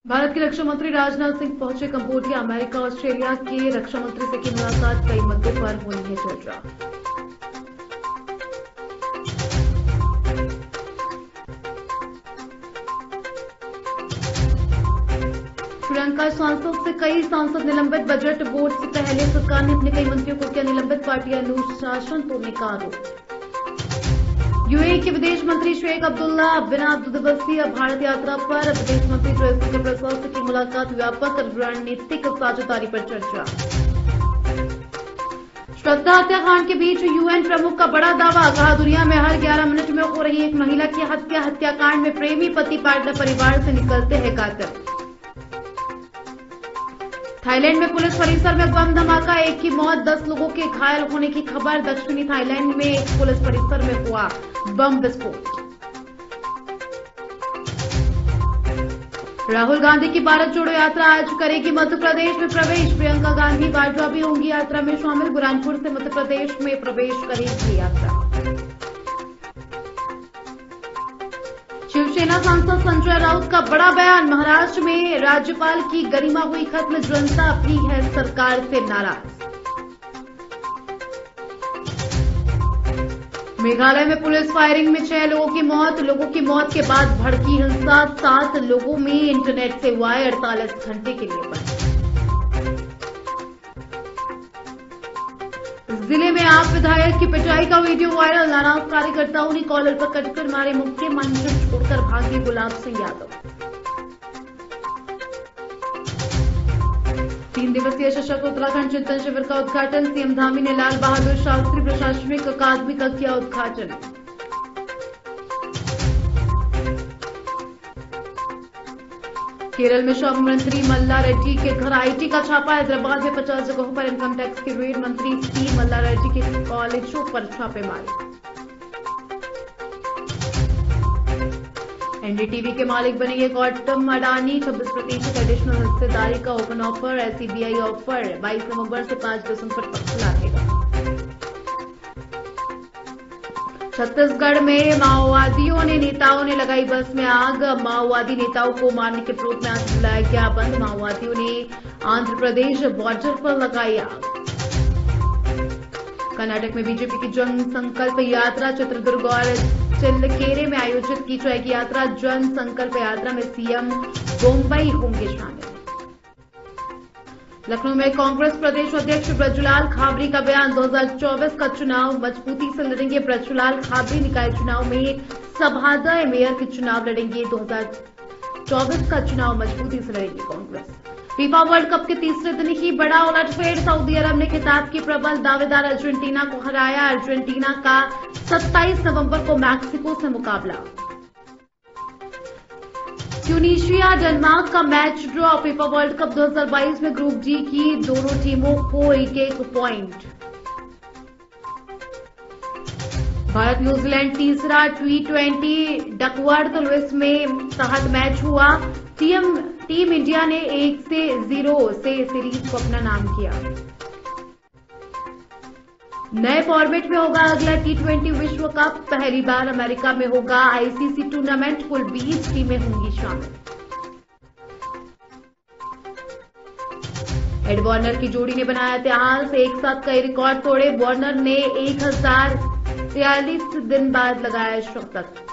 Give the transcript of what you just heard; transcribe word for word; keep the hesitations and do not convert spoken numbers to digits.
भारत के रक्षा मंत्री राजनाथ सिंह पहुंचे कंबोडिया। अमेरिका ऑस्ट्रेलिया के रक्षा मंत्री से की मुलाकात, कई मुद्दों पर होनी है चर्चा। श्रीलंका सांसद से कई सांसद निलंबित। बजट वोट से पहले सरकार ने अपने कई मंत्रियों को किया निलंबित। पार्टी अनुशासन तोड़ने का आरोप। यूएई के विदेश मंत्री शेख अब्दुल्ला बिना दो दिवसीय भारत यात्रा पर। विदेश मंत्री जयशंकर प्रसाद से की मुलाकात, व्यापक रणनीतिक साझेदारी पर चर्चा। श्रद्धा हत्याकांड के बीच यूएन प्रमुख का बड़ा दावा, कहा दुनिया में हर ग्यारह मिनट में हो रही एक महिला की हत्या। हत्याकांड में प्रेमी पति पार्टनर परिवार से निकलते हैं कातिल। थाईलैंड में पुलिस परिसर में बम धमाका, एक की मौत, दस लोगों के घायल होने की खबर। दक्षिणी थाईलैंड में एक पुलिस परिसर में हुआ बम विस्फोट। राहुल गांधी की भारत जोड़ो यात्रा आज करेगी मध्य प्रदेश में प्रवेश। प्रियंका गांधी वाड्रा भी होंगी यात्रा में शामिल। बुरहानपुर से मध्य प्रदेश में प्रवेश करेगी यात्रा। शिवसेना सांसद संजय राउत का बड़ा बयान, महाराष्ट्र में राज्यपाल की गरिमा हुई खत्म, जनता भी है सरकार से नाराज। मेघालय में पुलिस फायरिंग में छह लोगों की मौत। लोगों की मौत के बाद भड़की हिंसा, सात लोगों में इंटरनेट सेवाएं अड़तालीस घंटे के लिए बंद। जिले में आप विधायक की पिटाई का वीडियो वायरल, नाराज कार्यकर्ताओं ने कॉलर पर कटकर मारे मुक्के, मंच छोड़कर भागे गुलाब सिंह यादव। तीन दिवसीय सशक्त उत्तराखंड चिंतन शिविर का उद्घाटन, सीएम धामी ने लाल बहादुर शास्त्री प्रशासनिक अकादमी का किया उद्घाटन। केरल में श्रम मंत्री मल्ला रेड्डी के घर आईटी का छापा। हैदराबाद में पचास जगहों पर इनकम टैक्स की रेड, मंत्री सी मल्ला रेड्डी के कॉलेजों पर छापेमारी। एनडीटीवी के मालिक बनेंगे गौतम अडानी, छब्बीस प्रतिशत एडिशनल हिस्सेदारी का ओपन ऑफर। एसईबीआई ऑफर बाईस नवंबर से पांच दिसंबर तक खुला रहेगा। छत्तीसगढ़ में माओवादियों ने नेताओं ने लगाई बस में आग। माओवादी नेताओं को मारने के विरोध में आज बुलाया गया बंद। माओवादियों ने आंध्र प्रदेश बॉर्डर पर लगाई आग। कर्नाटक में बीजेपी की जन संकल्प यात्रा, चित्रदुर्ग और चिल्लकेरे में आयोजित की जाएगी यात्रा। जन संकल्प यात्रा में सीएम मुंबई होंगे शामिल। लखनऊ में कांग्रेस प्रदेश अध्यक्ष ब्रजलाल खाबरी का बयान, दो हज़ार चौबीस का चुनाव मजबूती से लड़ेंगे ब्रजलाल खाबरी। निकाय चुनाव में सभादय मेयर के चुनाव लड़ेंगे। दो हज़ार चौबीस का चुनाव मजबूती से लड़ेगी कांग्रेस। फीफा वर्ल्ड कप के तीसरे दिन ही बड़ा उलटफेर, सऊदी अरब ने खिताब की प्रबल दावेदार अर्जेंटीना को हराया। अर्जेंटीना का सत्ताईस नवंबर को मैक्सिको से मुकाबला। ट्यूनीशिया डेनमार्क का match draw. FIFA world cup दो हज़ार बाईस में ग्रुप डी की दोनों टीमों को एक एक पॉइंट। भारत न्यूजीलैंड तीसरा टी ट्वेंटी डकवर्थ लुइस में तहत मैच हुआ। टीम टीम इंडिया ने एक से जीरो से सीरीज को अपना नाम किया। नए फॉर्मेट में होगा अगला टी ट्वेंटी विश्व कप। पहली बार अमेरिका में होगा आईसीसी टूर्नामेंट। कुल बीस टीमें होंगी शामिल। एड वार्नर की जोड़ी ने बनाया इतिहास, एक साथ कई रिकॉर्ड तोड़े। वार्नर ने एक हजार तिरालीस दिन बाद लगाया शतक।